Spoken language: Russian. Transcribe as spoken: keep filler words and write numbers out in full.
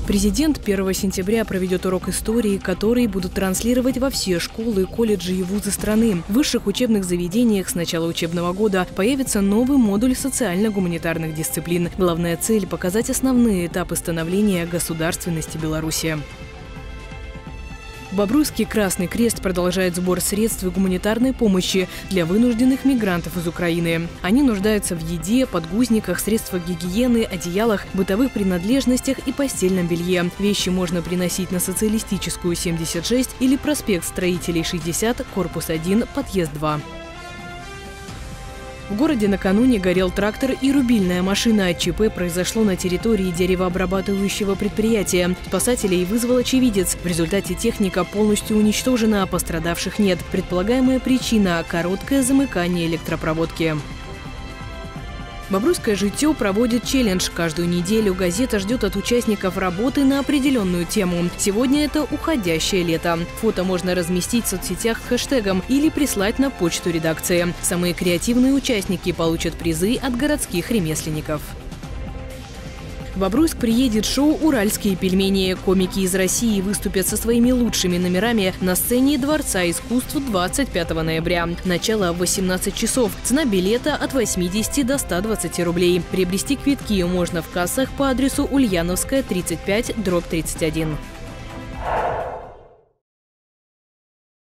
Президент первого сентября проведет урок истории, который будут транслировать во все школы, колледжи и вузы страны. В высших учебных заведениях с начала учебного года появится новый модуль социально-гуманитарных дисциплин. Главная цель – показать основные этапы становления государственности Беларуси. В Бобруйске Красный Крест продолжает сбор средств и гуманитарной помощи для вынужденных мигрантов из Украины. Они нуждаются в еде, подгузниках, средствах гигиены, одеялах, бытовых принадлежностях и постельном белье. Вещи можно приносить на Социалистическую семьдесят шесть или проспект Строителей шестьдесят, корпус один, подъезд два. В городе накануне горел трактор и рубильная машина. ЧП произошло на территории деревообрабатывающего предприятия. Спасателей вызвал очевидец. В результате техника полностью уничтожена, а пострадавших нет. Предполагаемая причина – короткое замыкание электропроводки. Бобруйское житье проводит челлендж. Каждую неделю газета ждет от участников работы на определенную тему. Сегодня это уходящее лето. Фото можно разместить в соцсетях с хэштегом или прислать на почту редакции. Самые креативные участники получат призы от городских ремесленников. В Бобруйск приедет шоу «Уральские пельмени». Комики из России выступят со своими лучшими номерами на сцене Дворца искусств двадцать пятого ноября. Начало в восемнадцать часов. Цена билета от восьмидесяти до ста двадцати рублей. Приобрести квитки можно в кассах по адресу Ульяновская, тридцать пять, дробь тридцать один.